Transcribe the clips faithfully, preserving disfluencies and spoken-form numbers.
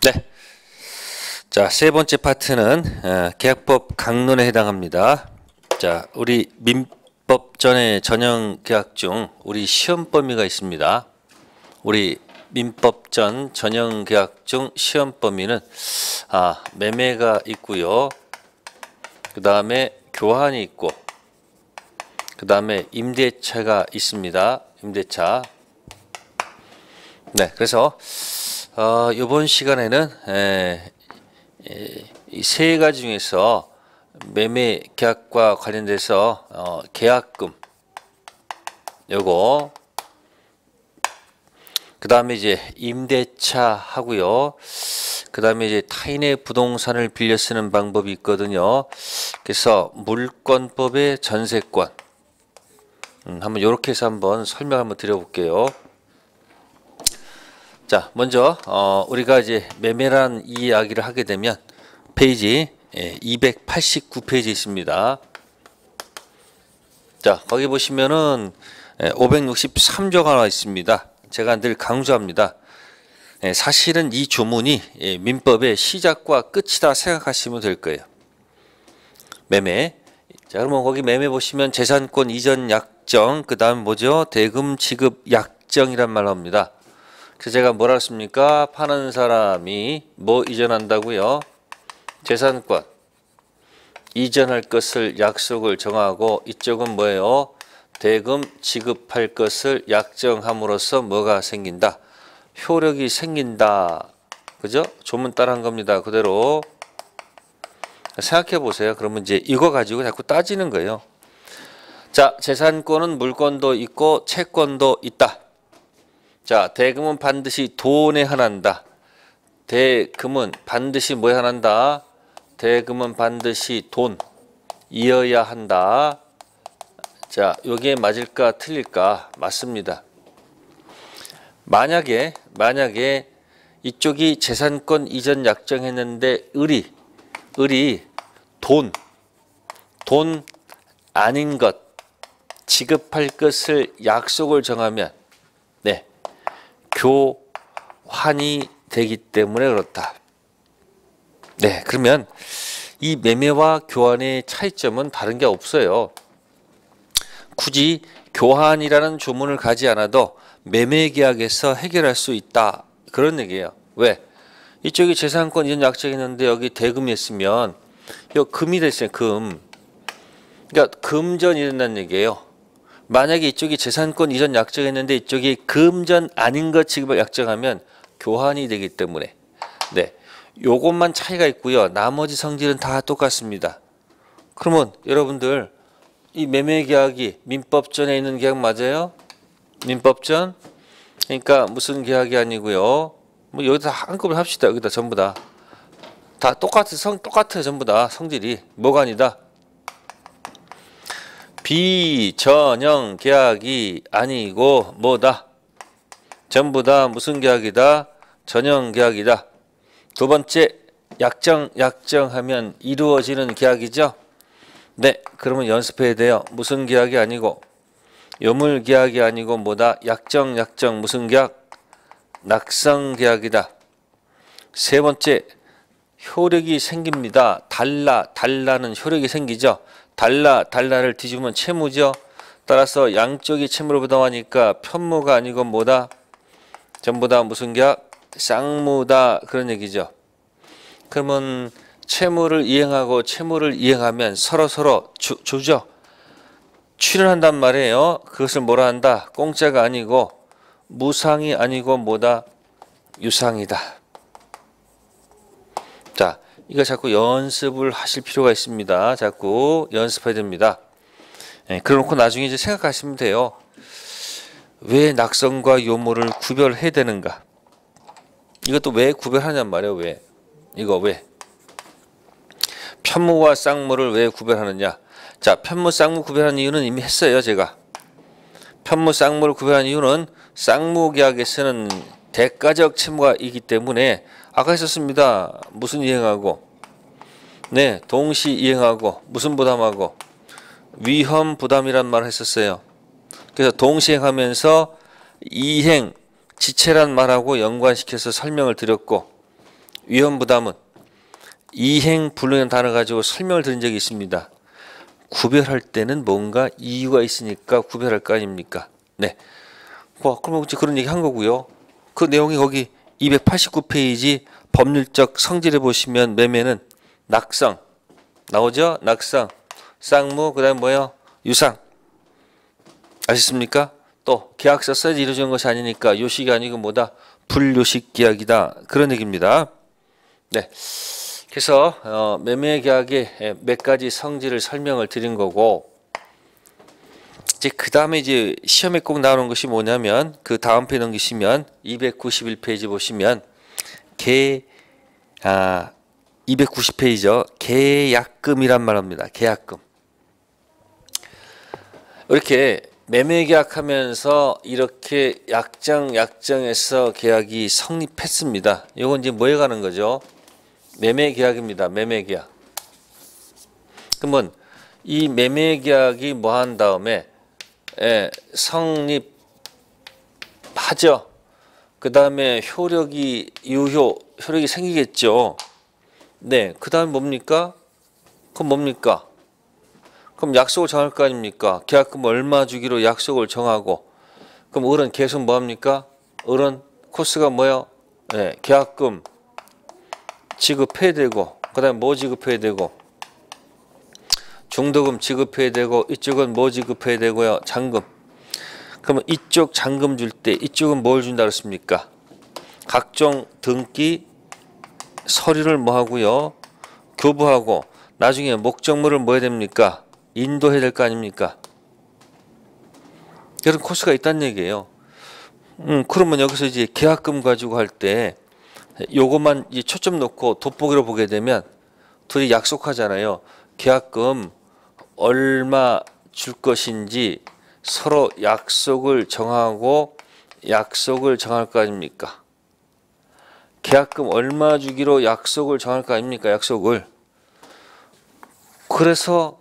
네. 자, 세 번째 파트는 어, 계약법 강론에 해당합니다. 자, 우리 민법 전의 전형 계약 중 우리 시험 범위가 있습니다. 우리 민법 전 전형 계약 중 시험 범위는 아, 매매가 있고요. 그 다음에 교환이 있고, 그 다음에 임대차가 있습니다. 임대차. 네, 그래서 어, 이번 시간에는 에, 에, 이 세 가지 중에서 매매 계약과 관련돼서 어, 계약금 요거, 그 다음에 이제 임대차 하고요. 그 다음에 이제 타인의 부동산을 빌려 쓰는 방법이 있거든요. 그래서 물권법의 전세권, 음, 한번 이렇게 해서 한번 설명 한번 드려볼게요. 자, 먼저 어, 우리가 이제 매매란 이야기를 하게 되면 페이지 예, 이백팔십구 페이지 있습니다. 자, 거기 보시면은 예, 오백육십삼 조가 나와 있습니다. 제가 늘 강조합니다. 예, 사실은 이 조문이 예, 민법의 시작과 끝이다 생각하시면 될 거예요. 매매. 자, 그러면 거기 매매 보시면 재산권 이전 약정, 그 다음 뭐죠? 대금 지급 약정이란 말을 합니다. 그래서 제가 뭐라 했습니까? 파는 사람이 뭐 이전한다고요? 재산권 이전할 것을 약속을 정하고, 이쪽은 뭐예요? 대금 지급할 것을 약정함으로써 뭐가 생긴다? 효력이 생긴다. 그죠? 조문 따라한 겁니다. 그대로 생각해 보세요. 그러면 이제 이거 가지고 자꾸 따지는 거예요. 자, 재산권은 물권도 있고 채권도 있다. 자, 대금은 반드시 돈에 한한다. 대금은 반드시 뭐에 한한다? 대금은 반드시 돈이어야 한다. 자, 요게 맞을까 틀릴까? 맞습니다. 만약에 만약에 이쪽이 재산권 이전 약정했는데 을이 을이 돈 돈 아닌 것 지급할 것을 약속을 정하면 네, 교환이 되기 때문에 그렇다. 네, 그러면 이 매매와 교환의 차이점은 다른 게 없어요. 굳이 교환이라는 조문을 가지 않아도 매매 계약에서 해결할 수 있다, 그런 얘기예요. 왜? 이쪽이 재산권 이전 약정했는데 여기 대금이 있으면 이 금이 됐어요. 금. 그러니까 금전이 된다는 얘기예요. 만약에 이쪽이 재산권 이전 약정했는데 이쪽이 금전 아닌 것 지급을 약정하면 교환이 되기 때문에 네, 요것만 차이가 있고요. 나머지 성질은 다 똑같습니다. 그러면 여러분들 이 매매 계약이 민법전에 있는 계약 맞아요? 민법전? 그러니까 무슨 계약이 아니고요. 뭐 여기다 한꺼번에 합시다. 여기다 전부 다. 다 똑같은 성 똑같아요. 전부 다 성질이. 뭐가 아니다? 비전형 계약이 아니고 뭐다? 전부 다 무슨 계약이다? 전형 계약이다. 두 번째, 약정, 약정하면 이루어지는 계약이죠. 네, 그러면 연습해야 돼요. 무슨 계약이 아니고, 요물 계약이 아니고 뭐다? 약정, 약정, 무슨 계약? 낙성 계약이다. 세 번째, 효력이 생깁니다. 달라, 달라는 효력이 생기죠. 달라, 달라를 뒤집으면 채무죠. 따라서 양쪽이 채무를 부담하니까 편무가 아니고 뭐다? 전부 다 무슨 계약? 쌍무다, 그런 얘기죠. 그러면 채무를 이행하고 채무를 이행하면 서로 서로 주, 주죠. 출연한단 말이에요. 그것을 뭐라 한다? 공짜가 아니고 무상이 아니고 뭐다? 유상이다. 자, 이거 자꾸 연습을 하실 필요가 있습니다. 자꾸 연습해야 됩니다. 네, 그래놓고 나중에 이제 생각하시면 돼요. 왜 낙성과 요물을 구별해야 되는가? 이것도 왜 구별하냔 말이에요. 왜? 이거 왜? 편무와 쌍무를 왜 구별하느냐? 자, 편무, 쌍무 구별하는 이유는 이미 했어요. 제가. 편무, 쌍무를 구별하는 이유는 쌍무 계약에서는 대가적 채무가 있기 때문에 아까 했었습니다. 무슨 이행하고? 네, 동시 이행하고 무슨 부담하고? 위험 부담이란 말을 했었어요. 그래서 동시행하면서 이행, 지체란 말하고 연관시켜서 설명을 드렸고, 위험부담은 이행 불능이라는 단어 가지고 설명을 드린 적이 있습니다. 구별할 때는 뭔가 이유가 있으니까 구별할 거 아닙니까? 네. 뭐 그러면 이제 그런 얘기 한 거고요. 그 내용이 거기 이백팔십구 페이지 법률적 성질에 보시면 매매는 낙성 나오죠? 낙성, 쌍무, 그다음 뭐요? 유상. 아셨습니까? 또 계약서 써야지 이루어지는 것이 아니니까 요식이 아니고 뭐다? 불요식 계약이다. 그런 얘기입니다. 네. 그래서 어, 매매 계약의 몇 가지 성질을 설명을 드린 거고, 이제 그 다음에 이제 시험에 꼭 나오는 것이 뭐냐면 그 다음 페이지 넘기시면 이백구십일 페이지 보시면 개 아 이백구십 페이지죠. 계약금이란 말입니다. 계약금. 이렇게 매매 계약하면서 이렇게 약정 약정에서 계약이 성립했습니다. 이건 이제 뭐에 가는 거죠? 매매 계약입니다. 매매 계약. 그러면 이 매매 계약이 뭐 한 다음에 예, 성립하죠. 그 다음에 효력이 유효 효력이 생기겠죠. 네, 그 다음 뭡니까? 그럼 뭡니까? 그럼 약속을 정할 거 아닙니까? 계약금 얼마 주기로 약속을 정하고, 그럼 을은 계속 뭐합니까? 을은 코스가 뭐요? 네, 계약금 지급해야 되고, 그 다음에 뭐 지급해야 되고, 중도금 지급해야 되고, 이쪽은 뭐 지급해야 되고요? 잔금. 그러면 이쪽 잔금 줄 때 이쪽은 뭘 준다 그랬습니까? 각종 등기 서류를 뭐 하고요? 교부하고, 나중에 목적물을 뭐 해야 됩니까? 인도해야 될 거 아닙니까? 이런 코스가 있다는 얘기예요. 음, 그러면 여기서 이제 계약금 가지고 할 때 요것만 이제 초점 놓고 돋보기로 보게 되면 둘이 약속하잖아요. 계약금 얼마 줄 것인지 서로 약속을 정하고 약속을 정할 거 아닙니까? 계약금 얼마 주기로 약속을 정할 거 아닙니까? 약속을. 그래서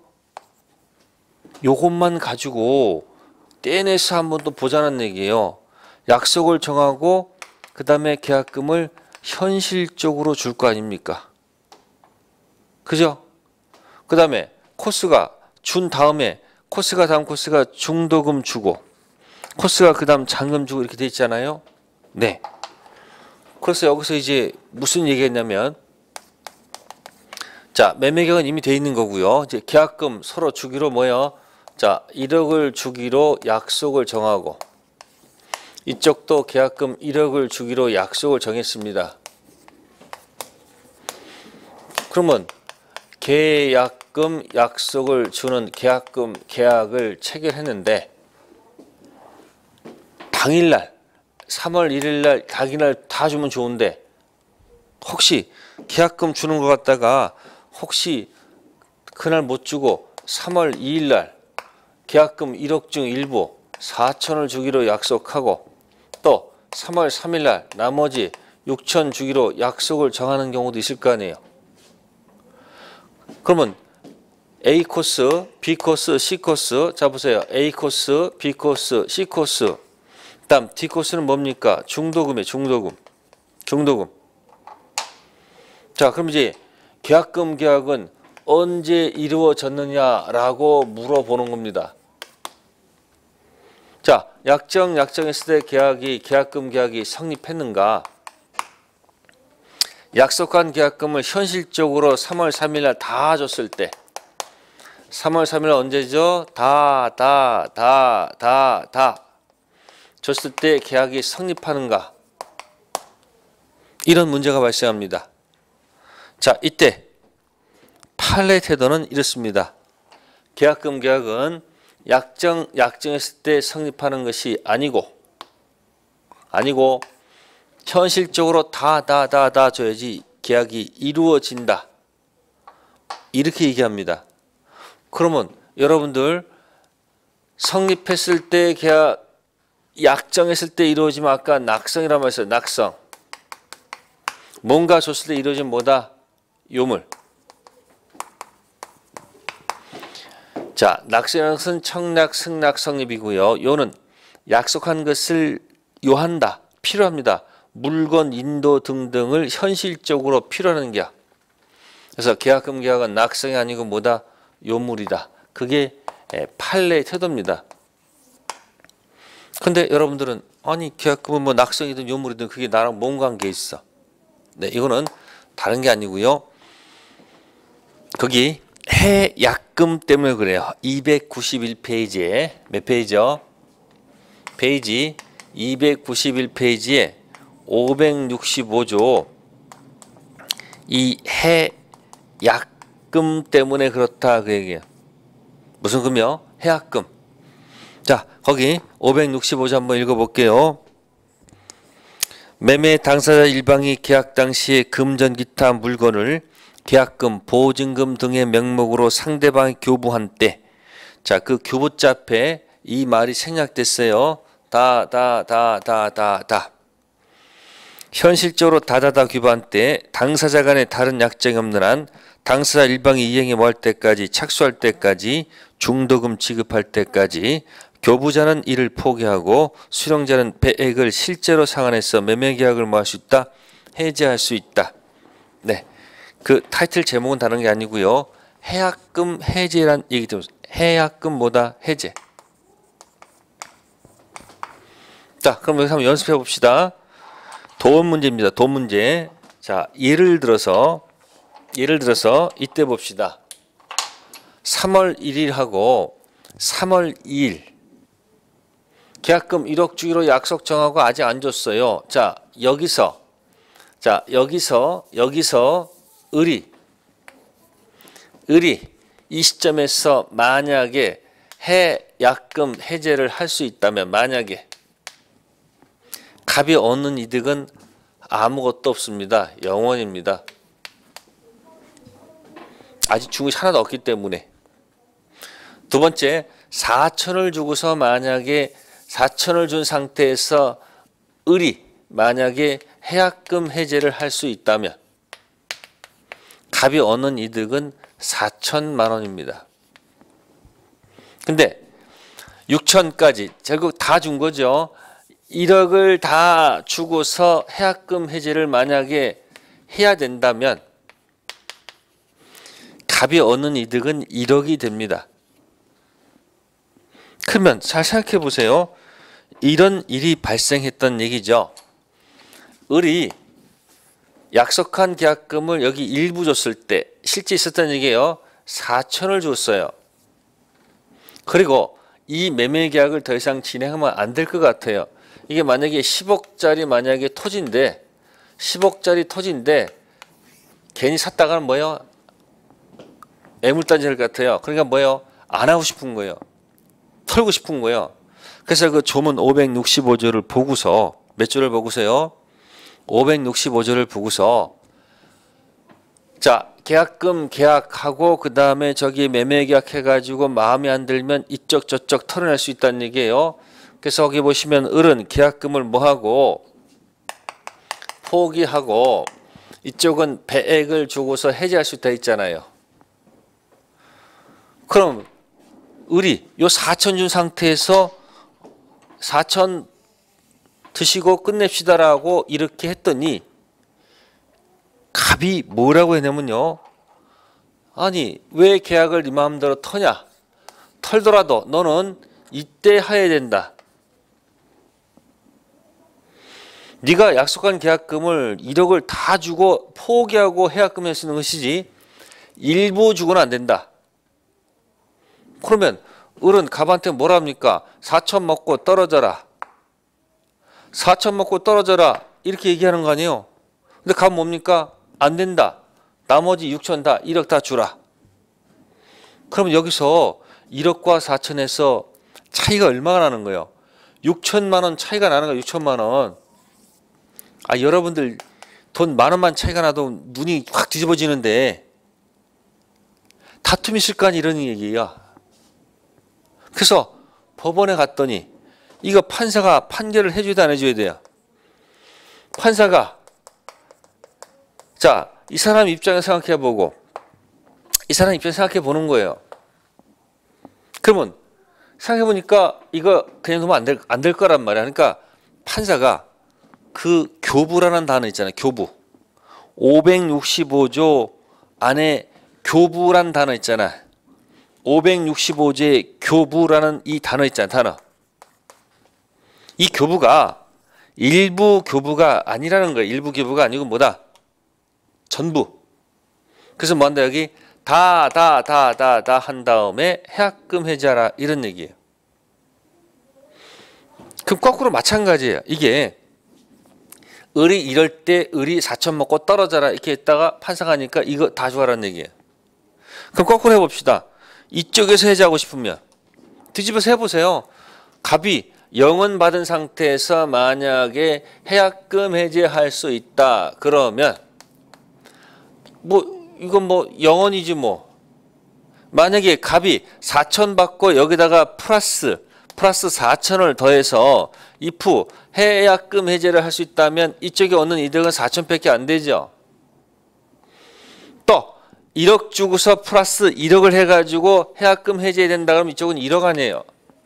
요것만 가지고 떼내서 한번 또 보자는 얘기예요. 약속을 정하고 그 다음에 계약금을 현실적으로 줄 거 아닙니까? 그죠? 그 다음에 코스가 준 다음에 코스가 다음 코스가 중도금 주고 코스가 그 다음 잔금 주고 이렇게 돼 있잖아요. 네. 그래서 여기서 이제 무슨 얘기했냐면, 자, 매매계약은 이미 돼 있는 거고요. 이제 계약금 서로 주기로 뭐요? 자, 일억을 주기로 약속을 정하고, 이쪽도 계약금 일억을 주기로 약속을 정했습니다. 그러면 계약금 약속을 주는 계약금 계약을 체결했는데 당일날 삼월 일일날 당일날 다 주면 좋은데 혹시 계약금 주는 것 같다가 혹시 그날 못 주고 삼월 이일날 계약금 일억 중 일부 사천을 주기로 약속하고 또 삼월 삼일날 나머지 육천 주기로 약속을 정하는 경우도 있을 거 아니에요. 그러면 A 코스, B 코스, C 코스, 자 보세요. A 코스, B 코스, C 코스, 다음 D 코스는 뭡니까? 중도금이에요. 중도금. 중도금. 자, 그럼 이제 계약금 계약은 언제 이루어졌느냐라고 물어보는 겁니다. 자, 약정 약정했을 때 계약이 계약금 계약이 성립했는가? 약속한 계약금을 현실적으로 삼월 삼일날 다 줬을 때, 삼월 삼일 언제죠? 다, 다, 다, 다, 다 줬을 때 계약이 성립하는가? 이런 문제가 발생합니다. 자, 이때 판례 태도는 이렇습니다. 계약금 계약은 약정 약정했을 때 성립하는 것이 아니고 아니고 현실적으로 다 다 다 다 줘야지 계약이 이루어진다. 이렇게 얘기합니다. 그러면 여러분들 성립했을 때 계약 약정했을 때 이루어지면 아까 낙성이라고 말했어요. 낙성. 뭔가 줬을 때 이루어지면 뭐다? 요물. 자, 낙성이라는 것은 청락, 승낙, 성립이고요. 요는 약속한 것을 요한다. 필요합니다. 물건 인도 등등을 현실적으로 필요하는 계약. 그래서 계약금 계약은 낙성이 아니고 뭐다? 요물이다. 그게 판례의 태도입니다. 근데 여러분들은 아니 계약금은 뭐 낙성이든 요물이든 그게 나랑 뭔 관계 있어? 네, 이거는 다른 게 아니고요. 거기 해약금 때문에 그래요. 이백구십일 페이지에 몇 페이지요? 페이지 이백구십일 페이지에 오백육십오 조 이 해약금 때문에 그렇다 그 얘기예요. 무슨 금이요? 해약금. 자, 거기 오백육십오 조 한번 읽어볼게요. 매매 당사자 일방이 계약 당시에 금전 기타 물건을 계약금, 보증금 등의 명목으로 상대방이 교부한 때, 자, 그 교부자 앞에 이 말이 생략됐어요. 다, 다, 다, 다, 다, 다. 현실적으로 다다다 교부한 때 당사자 간에 다른 약정이 없는 한 당사자 일방이 이행에 뭐할 때까지, 착수할 때까지, 중도금 지급할 때까지 교부자는 이를 포기하고 수령자는 배액을 실제로 상환해서 매매계약을 뭐 할 수 있다? 해제할 수 있다. 네, 그 타이틀 제목은 다른 게 아니고요. 해약금 해제란 얘기 때문에 해약금 뭐다? 해제. 자, 그럼 여기서 한번 연습해 봅시다. 돈 문제입니다. 돈 문제. 자, 예를 들어서 예를 들어서 이때 봅시다. 삼월 일일하고 삼월 이일 계약금 일억 주기로 약속 정하고 아직 안 줬어요. 자, 여기서 자, 여기서 여기서 을이 을이 이 시점에서 만약에 해약금 해제를 할 수 있다면, 만약에 갑이 얻는 이득은 아무것도 없습니다. 영원입니다. 아직 준 것이 하나도 없기 때문에. 두 번째, 사천을 주고서 만약에 사천을 준 상태에서 을이 만약에 해약금 해제를 할 수 있다면 갑이 얻는 이득은 사천만 원입니다. 근데 육천까지 결국 다 준 거죠. 일억을 다 주고서 해약금 해제를 만약에 해야 된다면 갑이 얻는 이득은 일억이 됩니다. 그러면 잘 생각해 보세요. 이런 일이 발생했던 얘기죠. 을이 약속한 계약금을 여기 일부 줬을 때 실제 있었던 얘기예요. 사천을 줬어요. 그리고 이 매매 계약을 더 이상 진행하면 안 될 것 같아요. 이게 만약에 십억짜리 만약에 토지인데 십억짜리 토지인데 괜히 샀다가는 뭐예요? 애물단지할 것 같아요. 그러니까 뭐예요? 안 하고 싶은 거예요. 털고 싶은 거예요. 그래서 그 조문 오백육십오 조를 보고서 몇 조를 보고서요? 오백육십오 조를 보고서 자, 계약금 계약하고 그 다음에 저기 매매 계약해가지고 마음에 안 들면 이쪽 저쪽 털어낼 수 있다는 얘기예요. 그래서 거기 보시면 을은 계약금을 뭐하고 포기하고 이쪽은 배액을 주고서 해지할 수 있다 있잖아요. 그럼 을이 요 사천 준 상태에서 사천 드시고 끝냅시다라고 이렇게 했더니 갑이 뭐라고 했냐면요. 아니 왜 계약을 네 마음대로 터냐. 털더라도 너는 이때 해야 된다. 네가 약속한 계약금을 일억을 다 주고 포기하고 해약금 할 수 있는 것이지 일부 주고는 안 된다. 그러면 을은 갑한테 뭐라 합니까? 사천 먹고 떨어져라. 사천 먹고 떨어져라. 이렇게 얘기하는 거 아니에요. 근데 갑 뭡니까? 안 된다. 나머지 육천 다 일억 다 주라. 그러면 여기서 일억과 사천에서 차이가 얼마가 나는 거예요? 육천만 원 차이가 나는 거예요. 육천만 원. 아, 여러분들 돈 만 원만 차이가 나도 눈이 확 뒤집어지는데 다툼이 있을 거 아니 이런 얘기야. 그래서 법원에 갔더니 이거 판사가 판결을 해줘야 돼, 안 해줘야 돼요? 판사가 자, 이 사람 입장에 생각해 보고 이 사람 입장에 생각해 보는 거예요. 그러면 생각해 보니까 이거 그냥 두면 안 될, 안 될 거란 말이야. 그러니까 판사가 그 교부라는 단어 있잖아요. 교부. 오백육십오 조 안에 교부란 단어 있잖아. 오백육십오 조의 교부라는 이 단어 있잖아. 단어. 이 교부가 일부 교부가 아니라는 거예요. 일부 교부가 아니고 뭐다? 전부. 그래서 뭐한다 여기 다 다 다 다 다 한 다음에 해약금 해지하라 이런 얘기예요. 그럼 거꾸로 마찬가지예요. 이게 을이 이럴 때 을이 사천 먹고 떨어져라 이렇게 했다가 판사가 하니까 이거 다 주하라는 얘기예요. 그럼 거꾸로 해봅시다. 이쪽에서 해지하고 싶으면 뒤집어서 해보세요. 갑이 영은 받은 상태에서 만약에 해약금 해지할 수 있다. 그러면 뭐 이건 뭐 영원이지 뭐. 만약에 갑이 사천 받고 여기다가 플러스 플러스 사천을 더해서 if 해약금 해제를 할 수 있다면 이쪽에 얻는 이득은 사천밖에 안 되죠. 또 일억 주고서 플러스 일억을 해가지고 해약금 해제된다 그러면 이쪽은 일억 아니에요.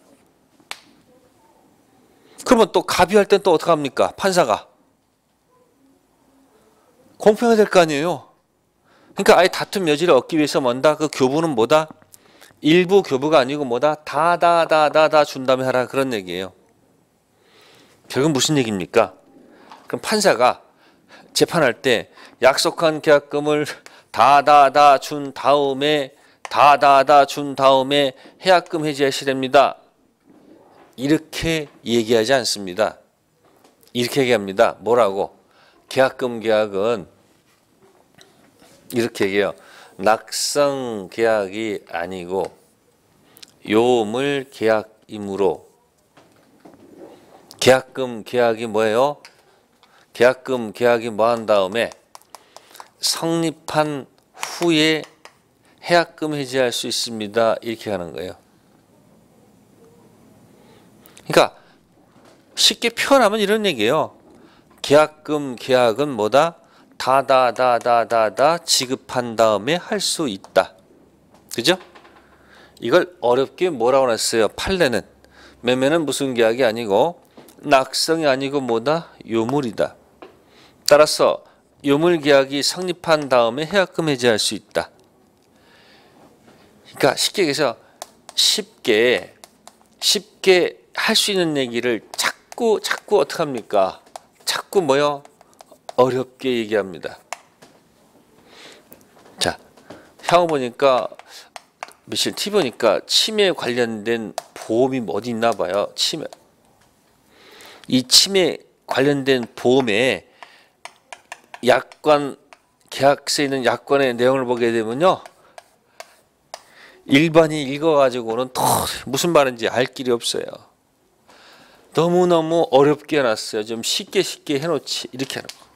그러면 또 갑이 할 땐 또 어떡합니까? 판사가 공평해야 될 거 아니에요. 그러니까 아예 다툼 여지를 얻기 위해서 뭔다? 그 교부는 뭐다? 일부 교부가 아니고 뭐다? 다 다 다 다 다 준 다음에 하라 그런 얘기예요. 결국 무슨 얘기입니까? 그럼 판사가 재판할 때 약속한 계약금을 다 다 다 준 다음에 다 다 다 준 다음에 해약금 해지하셔야 됩니다. 이렇게 얘기하지 않습니다. 이렇게 얘기합니다. 뭐라고? 계약금 계약은 이렇게 얘기해요. 낙성 계약이 아니고 요물 계약이므로 계약금 계약이 뭐예요? 계약금 계약이 뭐 한 다음에 성립한 후에 해약금 해지할 수 있습니다. 이렇게 하는 거예요. 그러니까 쉽게 표현하면 이런 얘기예요. 계약금 계약은 뭐다? 다 다 다 다 다 다 지급한 다음에 할 수 있다. 그죠? 이걸 어렵게 뭐라고 했어요? 판례는. 매매는 무슨 계약이 아니고 낙성이 아니고 뭐다? 요물이다. 따라서 요물 계약이 성립한 다음에 해약금 해지할 수 있다. 그러니까 쉽게 얘기해서 쉽게 쉽게 할 수 있는 얘기를 자꾸 자꾸 어떻게 합니까? 자꾸 뭐요? 어렵게 얘기합니다. 자, 향후 보니까 며칠 티비 보니까 치매 관련된 보험이 어디 있나 봐요. 치매. 이 치매 관련된 보험에 약관 계약서에 있는 약관의 내용을 보게 되면요. 일반이 읽어가지고는 더 무슨 말인지 알 길이 없어요. 너무너무 어렵게 해놨어요. 좀 쉽게 쉽게 해놓지. 이렇게 하는 거.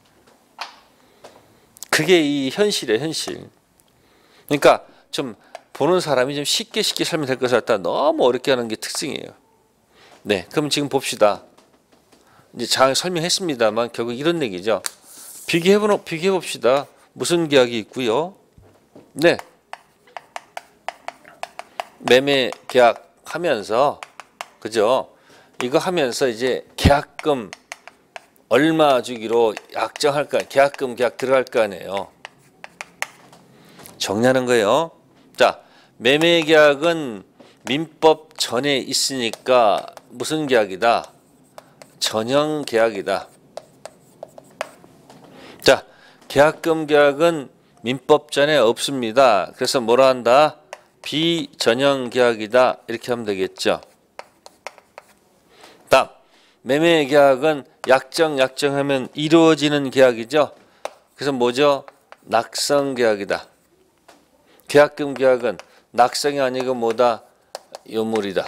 그게 이 현실이에요. 현실. 그러니까 좀 보는 사람이 좀 쉽게 쉽게 설명될 것을 갖다 너무 어렵게 하는 게 특징이에요. 네, 그럼 지금 봅시다. 이제 잘 설명했습니다만 결국 이런 얘기죠. 비교해 비교해 봅시다. 무슨 계약이 있고요. 네, 매매 계약 하면서 그죠? 이거 하면서 이제 계약금 얼마 주기로 약정할 거, 계약금 계약 들어갈 거 아니에요. 정리하는 거예요. 자, 매매 계약은 민법 전에 있으니까 무슨 계약이다? 전형 계약이다. 자, 계약금 계약은 민법 전에 없습니다. 그래서 뭐라 한다? 비전형 계약이다. 이렇게 하면 되겠죠. 다음, 매매 계약은 약정 약정하면 이루어지는 계약이죠. 그래서 뭐죠? 낙성 계약이다. 계약금 계약은 낙성이 아니고 뭐다? 요물이다.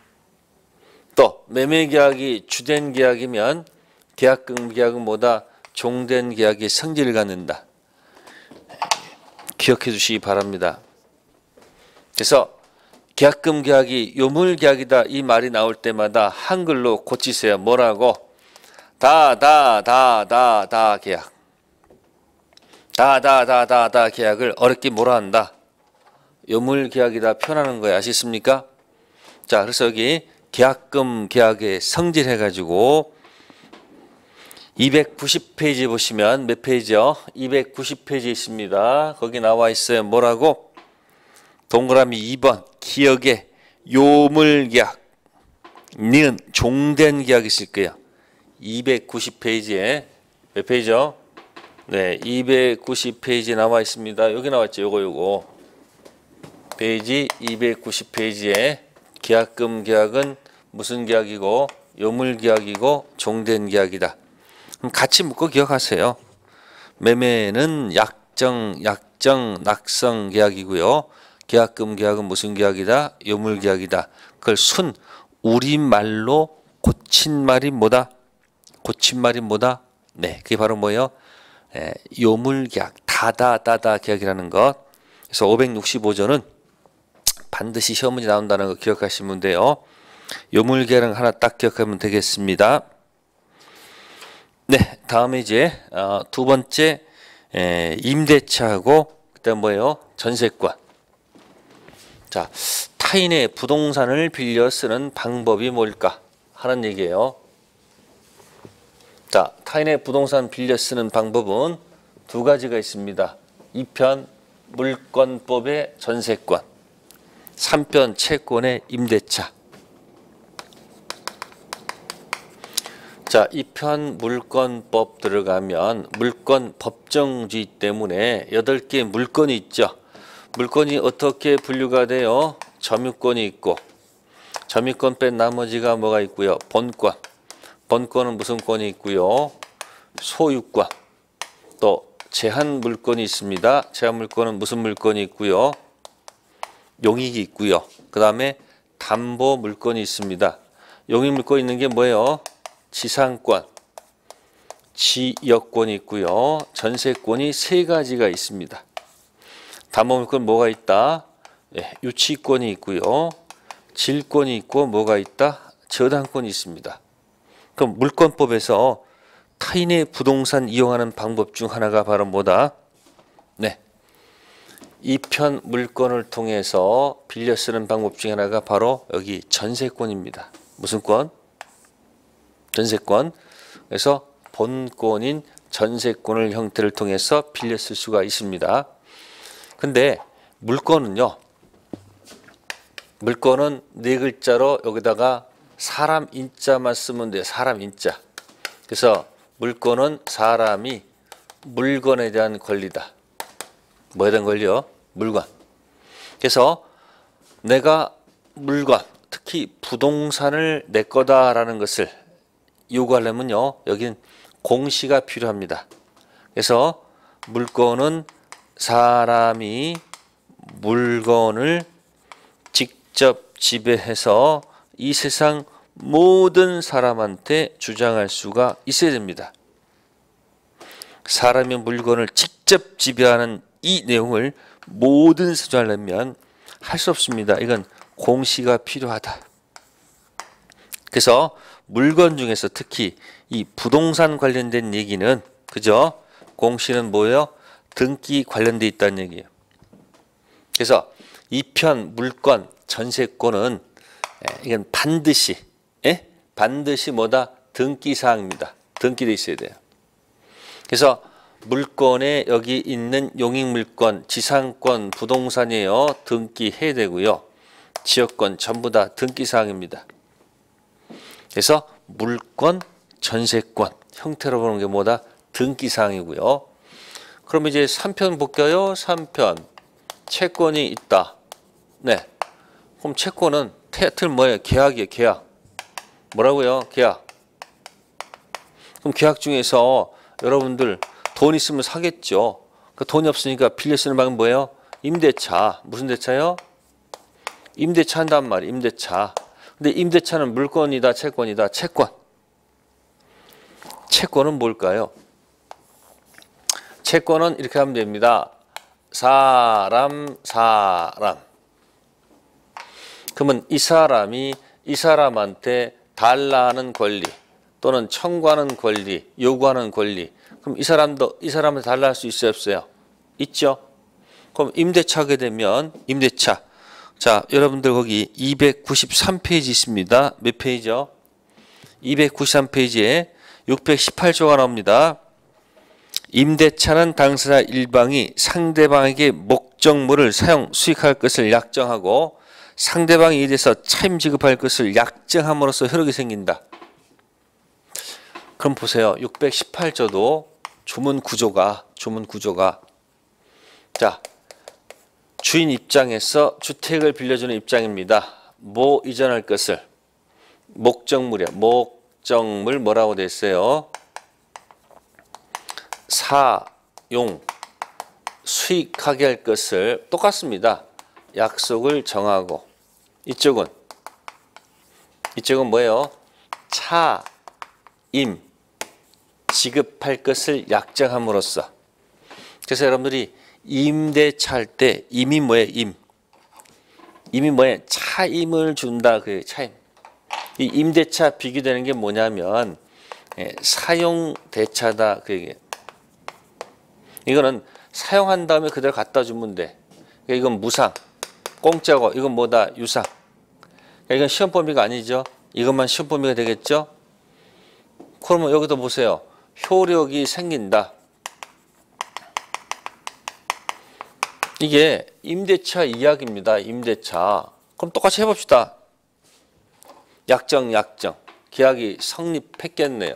또 매매 계약이 주된 계약이면 계약금 계약은 뭐다? 종된 계약이 성질을 갖는다. 기억해 주시기 바랍니다. 그래서 계약금 계약이 요물 계약이다 이 말이 나올 때마다 한글로 고치세요. 뭐라고? 다 다 다 다 다 계약. 다 다 다 다 다 계약을 어렵게 뭐라 한다? 요물 계약이다 표현하는 거예요. 아시겠습니까? 자, 그래서 여기 계약금 계약에 성질해가지고 이백구십 페이지 보시면 몇 페이지요? 이백구십 페이지 있습니다. 거기 나와 있어요. 뭐라고? 동그라미 이 번 기억에 요물계약 니은 종된 계약이 있을 거예요. 이백구십 페이지에 몇 페이지요? 네, 이백구십 페이지 나와 있습니다. 여기 나왔죠. 요거 요거 페이지 이백구십 페이지에 계약금 계약은 무슨 계약이고 요물 계약이고 종된 계약이다. 그럼 같이 묶어 기억하세요. 매매는 약정, 약정, 낙성 계약이고요. 계약금 계약은 무슨 계약이다? 요물 계약이다. 그걸 순 우리말로 고친 말이 뭐다? 고친 말이 뭐다? 네, 그게 바로 뭐예요? 예, 요물 계약, 다다다다 계약이라는 것. 그래서 오백육십오 조는 반드시 시험 문제 나온다는 거 기억하시면 돼요. 요물 계약은 하나 딱 기억하면 되겠습니다. 네, 다음에 이제 어, 두 번째 에, 임대차하고 그다음 뭐예요? 전세권. 자, 타인의 부동산을 빌려 쓰는 방법이 뭘까 하는 얘기예요. 자, 타인의 부동산 빌려 쓰는 방법은 두 가지가 있습니다. 이 편 물권법의 전세권, 삼 편 채권의 임대차. 자, 이 편 물권법 들어가면 물권 법정주의 때문에 여덟 개 물권이 있죠. 물권이 어떻게 분류가 돼요? 점유권이 있고, 점유권 뺀 나머지가 뭐가 있고요? 본권. 본권은 무슨 권이 있고요? 소유권. 또 제한 물권이 있습니다. 제한 물권은 무슨 물권이 있고요? 용익이 있고요. 그 다음에 담보 물권이 있습니다. 용익 물권 있는 게 뭐예요? 지상권, 지역권이 있고요. 전세권이 세 가지가 있습니다. 담보 물권 뭐가 있다? 네, 유치권이 있고요. 질권이 있고 뭐가 있다? 저당권이 있습니다. 그럼 물권법에서 타인의 부동산 이용하는 방법 중 하나가 바로 뭐다? 네, 이 편 물권을 통해서 빌려 쓰는 방법 중 하나가 바로 여기 전세권입니다. 무슨 권? 전세권. 그래서 본권인 전세권을 형태를 통해서 빌려 쓸 수가 있습니다. 근데 물권은요, 물권은 네 글자로 여기다가 사람 인자만 쓰면 돼요. 사람 인자. 그래서 물권은 사람이 물건에 대한 권리다. 뭐에 대한 권리요? 물건. 그래서 내가 물건, 특히 부동산을 내 거다라는 것을 요구하려면요, 여기는 공시가 필요합니다. 그래서 물권은 사람이 물건을 직접 지배해서 이 세상 모든 사람한테 주장할 수가 있어야 됩니다. 사람이 물건을 직접 지배하는 이 내용을 모든 주장하려면 할 수 없습니다. 이건 공시가 필요하다. 그래서 물건 중에서 특히 이 부동산 관련된 얘기는 그죠? 공시는 뭐예요? 등기 관련돼 있다는 얘기예요. 그래서 이 편 물권 전세권은 이건 반드시 예? 반드시 뭐다? 등기 사항입니다. 등기돼 있어야 돼요. 그래서 물권에 여기 있는 용익물권, 지상권, 부동산이에요. 등기해야 되고요. 지역권 전부 다 등기 사항입니다. 그래서 물권, 전세권 형태로 보는 게 뭐다? 등기 사항이고요. 그럼 이제 삼 편 볼까요? 삼 편 채권이 있다. 네. 그럼 채권은 타이틀 뭐예요? 계약이에요. 계약. 뭐라고요? 계약. 그럼 계약 중에서 여러분들 돈 있으면 사겠죠. 그 돈이 없으니까 빌려 쓰는 방법은 뭐예요? 임대차. 무슨 대차요? 임대차 한단 말이에요. 임대차. 근데 임대차는 물권이다, 채권이다. 채권. 채권은 뭘까요? 채권은 이렇게 하면 됩니다. 사람, 사람. 그러면 이 사람이 이 사람한테 달라는 권리 또는 청구하는 권리, 요구하는 권리. 그럼 이 사람도 이 사람한테 달라 할 수 있어요, 없어요? 있죠. 그럼 임대차 하게 되면 임대차. 자, 여러분들 거기 이백구십삼 페이지 있습니다. 몇 페이지요? 이백구십삼 페이지에 육백십팔 조가 나옵니다. 임대차는 당사자 일방이 상대방에게 목적물을 사용 수익할 것을 약정하고 상대방이 이에 대해서 차임 지급할 것을 약정함으로써 효력이 생긴다. 그럼 보세요. 육백십팔 조도 주문 구조가 주문 구조가 자 주인 입장에서 주택을 빌려주는 입장입니다. 뭐 이전할 것을 목적물이야. 목적물 뭐라고 돼 있어요? 사용 수익하게 할 것을 똑같습니다. 약속을 정하고 이쪽은 이쪽은 뭐예요? 차임 지급할 것을 약정함으로써. 그래서 여러분들이 임대차 할 때 임이 뭐예요? 임 임이 뭐예요? 차임을 준다. 그 차임. 이 임대차 비교되는 게 뭐냐면 예, 사용 대차다. 그 얘기. 이거는 사용한 다음에 그대로 갖다 주면 돼. 그러니까 이건 무상, 공짜고 이건 뭐다? 유상. 그러니까 이건 시험 범위가 아니죠. 이것만 시험 범위가 되겠죠. 그러면 여기도 보세요. 효력이 생긴다. 이게 임대차 이야기입니다. 임대차. 그럼 똑같이 해봅시다. 약정, 약정. 계약이 성립했겠네요.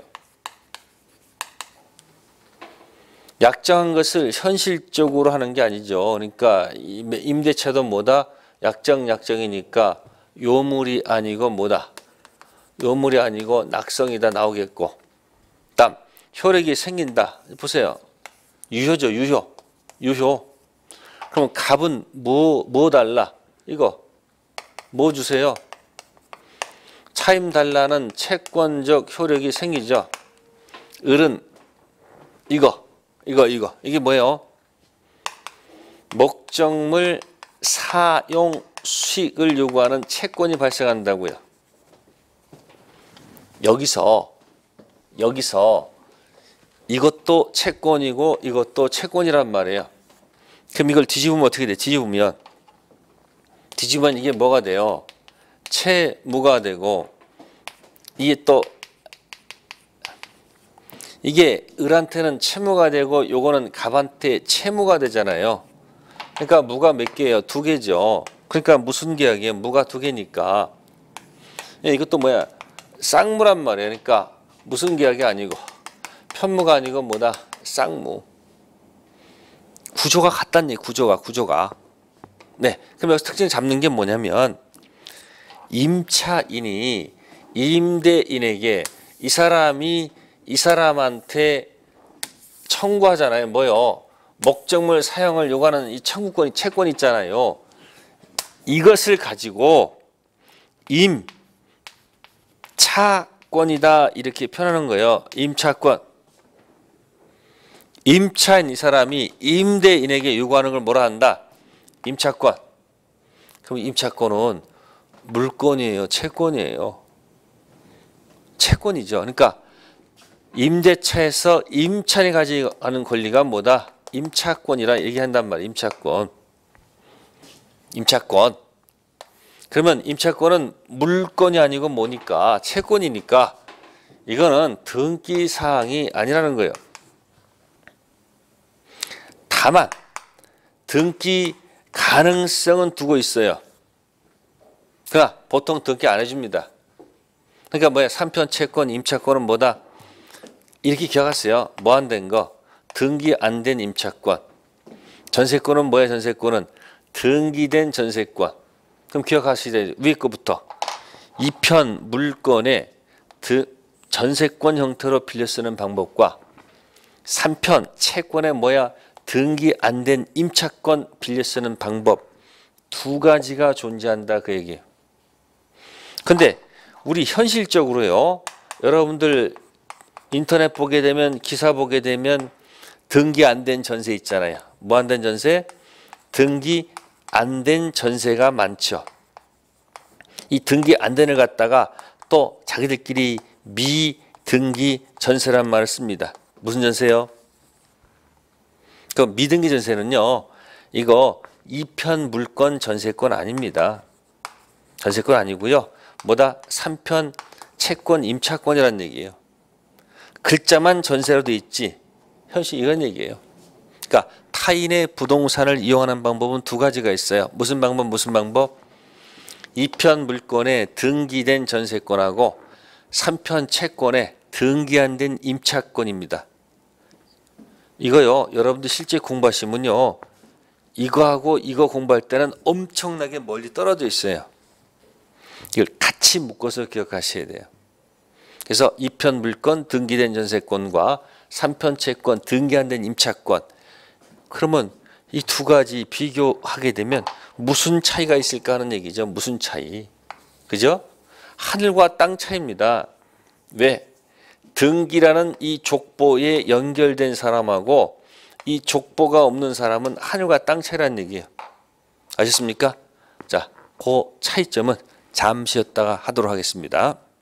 약정한 것을 현실적으로 하는 게 아니죠. 그러니까 임대차도 뭐다? 약정, 약정이니까 요물이 아니고 뭐다? 요물이 아니고 낙성이다 나오겠고. 다음 효력이 생긴다. 보세요. 유효죠. 유효. 유효. 그럼 갑은 뭐, 뭐 달라? 이거 뭐 주세요? 차임 달라는 채권적 효력이 생기죠. 을은 이거 이거 이거 이게 뭐예요? 목적물 사용 수익을 요구하는 채권이 발생한다고요. 여기서 여기서 이것도 채권이고 이것도 채권이란 말이에요. 그럼 이걸 뒤집으면 어떻게 돼? 뒤집으면 뒤집으면 이게 뭐가 돼요? 채무가 되고 이게 또 이게 을한테는 채무가 되고 요거는 갑한테 채무가 되잖아요. 그러니까 무가 몇 개예요? 두 개죠. 그러니까 무슨 계약이에요? 무가 두 개니까. 이것도 뭐야? 쌍무란 말이에요. 그러니까 무슨 계약이 아니고 편무가 아니고 뭐다? 쌍무. 구조가 같다는 얘기. 구조가 구조가. 네. 그럼 여기서 특징 잡는 게 뭐냐면 임차인이 임대인에게 이 사람이 이 사람한테 청구하잖아요. 뭐요? 목적물 사용을 요구하는 이 청구권이 채권이 있잖아요. 이것을 가지고 임차권이다 이렇게 표현하는 거예요. 임차권. 임차인 이 사람이 임대인에게 요구하는 걸 뭐라 한다? 임차권. 그럼 임차권은 물권이에요? 채권이에요? 채권이죠. 그러니까 임대차에서 임차인이 가져가는 권리가 뭐다? 임차권이라 얘기한단 말이에요. 임차권. 임차권. 그러면 임차권은 물권이 아니고 뭐니까? 채권이니까 이거는 등기 사항이 아니라는 거예요. 다만 등기 가능성은 두고 있어요. 그러나 보통 등기 안 해줍니다. 그러니까 뭐야? 삼편 채권, 임차권은 뭐다? 이렇게 기억하세요. 뭐 안 된 거? 등기 안 된 임차권. 전세권은 뭐야? 전세권은 등기된 전세권. 그럼 기억하시죠. 위에 거부터. 이 편 물건에 전세권 형태로 빌려 쓰는 방법과 삼 편 채권에 뭐야? 등기 안 된 임차권 빌려 쓰는 방법. 두 가지가 존재한다 그 얘기예요. 근데 우리 현실적으로요. 여러분들 인터넷 보게 되면 기사 보게 되면 등기 안 된 전세 있잖아요. 뭐 안 된 전세? 등기 안 된 전세가 많죠. 이 등기 안 된을 갖다가 또 자기들끼리 미등기 전세란 말을 씁니다. 무슨 전세요? 그 미등기 전세는요. 이거 이 편 물권 전세권 아닙니다. 전세권 아니고요. 뭐다? 삼 편 채권 임차권이라는 얘기예요. 글자만 전세로 돼 있지 현실 이런 얘기예요. 그러니까 타인의 부동산을 이용하는 방법은 두 가지가 있어요. 무슨 방법 무슨 방법? 이 편 물건에 등기된 전세권하고 삼 편 채권에 등기 안 된 임차권입니다. 이거요. 여러분들 실제 공부하시면요. 이거하고 이거 공부할 때는 엄청나게 멀리 떨어져 있어요. 이걸 같이 묶어서 기억하셔야 돼요. 그래서 이 편 물건 등기된 전세권과 삼 편 채권 등기 안 된 임차권. 그러면 이 두 가지 비교하게 되면 무슨 차이가 있을까 하는 얘기죠. 무슨 차이. 그죠? 하늘과 땅 차이입니다. 왜? 등기라는 이 족보에 연결된 사람하고 이 족보가 없는 사람은 하늘과 땅 차이라는 얘기예요. 아셨습니까? 자, 그 차이점은 잠시 쉬었다가 하도록 하겠습니다.